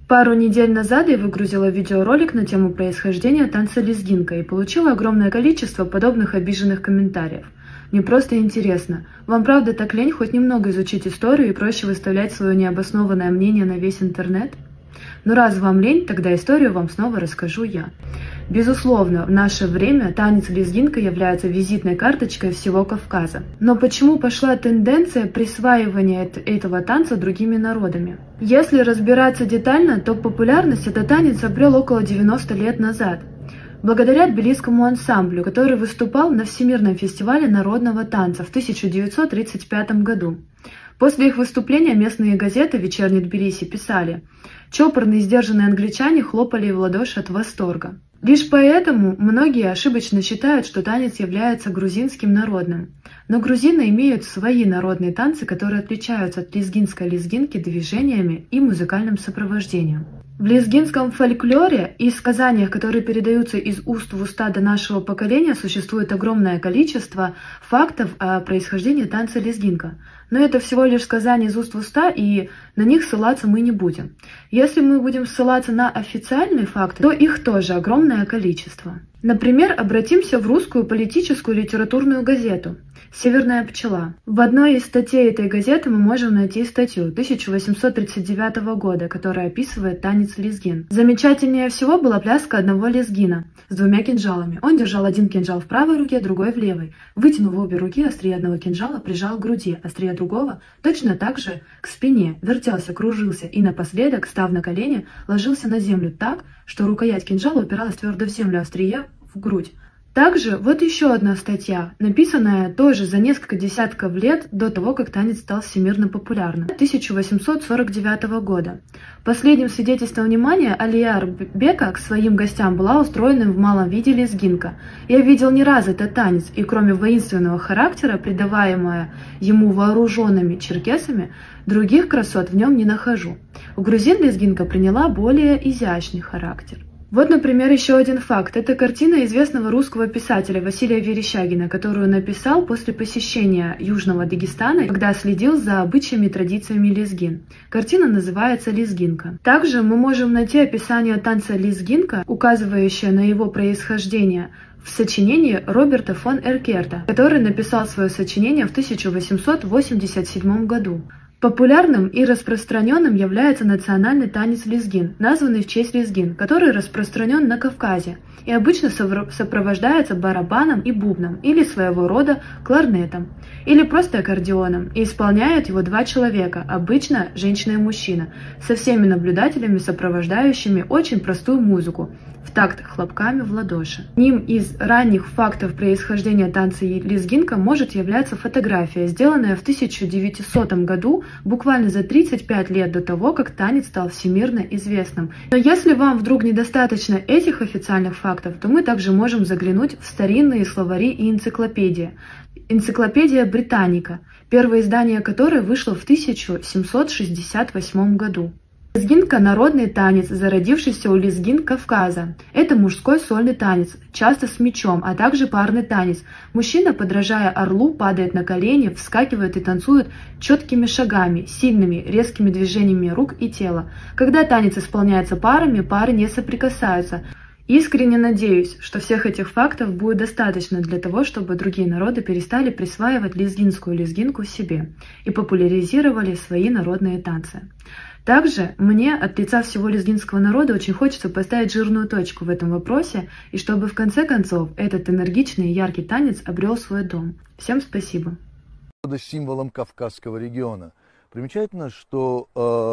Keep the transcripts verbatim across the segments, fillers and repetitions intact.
Пару недель назад я выгрузила видеоролик на тему происхождения танца лезгинка и получила огромное количество подобных обиженных комментариев. Мне просто интересно, вам правда так лень хоть немного изучить историю и проще выставлять свое необоснованное мнение на весь интернет? Ну раз вам лень, тогда историю вам снова расскажу я. Безусловно, в наше время танец лезгинка является визитной карточкой всего Кавказа. Но почему пошла тенденция присваивания этого танца другими народами? Если разбираться детально, то популярность этот танец обрел около девяноста лет назад. Благодаря тбилисскому ансамблю, который выступал на Всемирном фестивале народного танца в тысяча девятьсот тридцать пятом году. После их выступления местные газеты «Вечерний Тбилиси» писали: чопорные сдержанные англичане хлопали в ладоши от восторга. Лишь поэтому многие ошибочно считают, что танец является грузинским народным. Но грузины имеют свои народные танцы, которые отличаются от лезгинской лезгинки движениями и музыкальным сопровождением. В лезгинском фольклоре и сказаниях, которые передаются из уст в уста до нашего поколения, существует огромное количество фактов о происхождении танца лезгинка. Но это всего лишь сказания из уст в уста, и на них ссылаться мы не будем. Если мы будем ссылаться на официальные факты, то их тоже огромное количество. Например, обратимся в русскую политическую литературную газету «Северная пчела». В одной из статей этой газеты мы можем найти статью тысяча восемьсот тридцать девятого года, которая описывает танец лезгин. Замечательнее всего была пляска одного лезгина с двумя кинжалами. Он держал один кинжал в правой руке, другой в левой. Вытянув обе руки, острие одного кинжала прижал к груди, острие другого точно так же к спине, вертелся, кружился и напоследок, став на колени, ложился на землю так, что рукоять кинжала упиралась твердо в землю, острие в грудь. Также вот еще одна статья, написанная тоже за несколько десятков лет до того, как танец стал всемирно популярным, тысяча восемьсот сорок девятого года. Последним свидетельством внимания Алия Бека к своим гостям была устроена в малом виде лезгинка. Я видел не раз этот танец, и кроме воинственного характера, придаваемого ему вооруженными черкесами, других красот в нем не нахожу. У грузин лезгинка приняла более изящный характер. Вот, например, еще один факт. Это картина известного русского писателя Василия Верещагина, которую написал после посещения Южного Дагестана, когда следил за обычаями и традициями лезгин. Картина называется «Лезгинка». Также мы можем найти описание танца лезгинка, указывающее на его происхождение, в сочинении Роберта фон Эркерта, который написал свое сочинение в тысяча восемьсот восемьдесят седьмом году. Популярным и распространенным является национальный танец лезгин, названный в честь лезгин, который распространен на Кавказе и обычно сопровождается барабаном и бубном или своего рода кларнетом или просто аккордеоном, и исполняют его два человека, обычно женщина и мужчина, со всеми наблюдателями, сопровождающими очень простую музыку в такт хлопками в ладоши. Одним из ранних фактов происхождения танца лезгинка может являться фотография, сделанная в тысяча девятисотом году, буквально за тридцать пять лет до того, как танец стал всемирно известным. Но если вам вдруг недостаточно этих официальных фактов, то мы также можем заглянуть в старинные словари и энциклопедии. Энциклопедия Британика, первое издание которой вышло в тысяча семьсот шестьдесят восьмом году. Лезгинка – народный танец, зародившийся у лезгин Кавказа. Это мужской сольный танец, часто с мечом, а также парный танец. Мужчина, подражая орлу, падает на колени, вскакивает и танцует четкими шагами, сильными, резкими движениями рук и тела. Когда танец исполняется парами, пары не соприкасаются. Искренне надеюсь, что всех этих фактов будет достаточно для того, чтобы другие народы перестали присваивать лезгинскую лезгинку себе и популяризировали свои народные танцы. Также мне от лица всего лезгинского народа очень хочется поставить жирную точку в этом вопросе, и чтобы в конце концов этот энергичный и яркий танец обрел свой дом. Всем спасибо. Символом Кавказского региона. Примечательно, что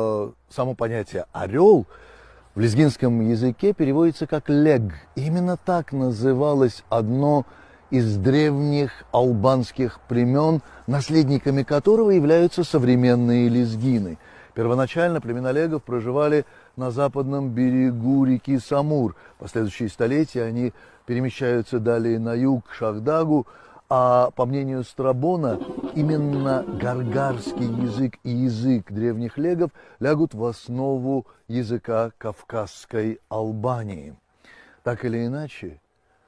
э, само понятие «орел» в лезгинском языке переводится как «лег». Именно так называлось одно из древних албанских племен, наследниками которого являются современные лезгины. Первоначально племена легов проживали на западном берегу реки Самур. В последующие столетия они перемещаются далее на юг к Шахдагу, а по мнению Страбона, именно гаргарский язык и язык древних легов лягут в основу языка Кавказской Албании. Так или иначе,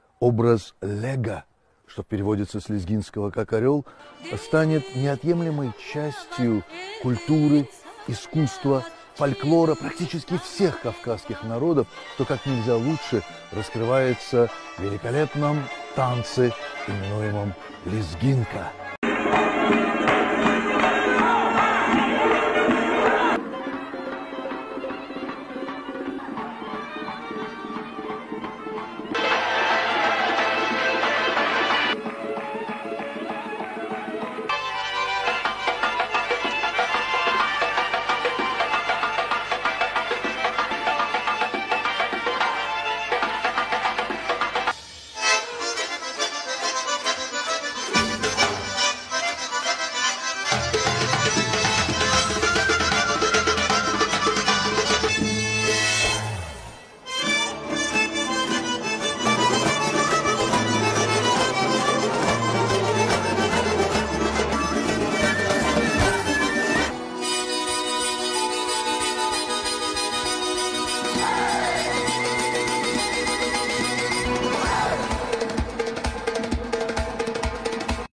образ лега, что переводится с лезгинского как «орел», станет неотъемлемой частью культуры, искусства, фольклора практически всех кавказских народов, то как нельзя лучше раскрывается в великолепном танце, именуемом лезгинка.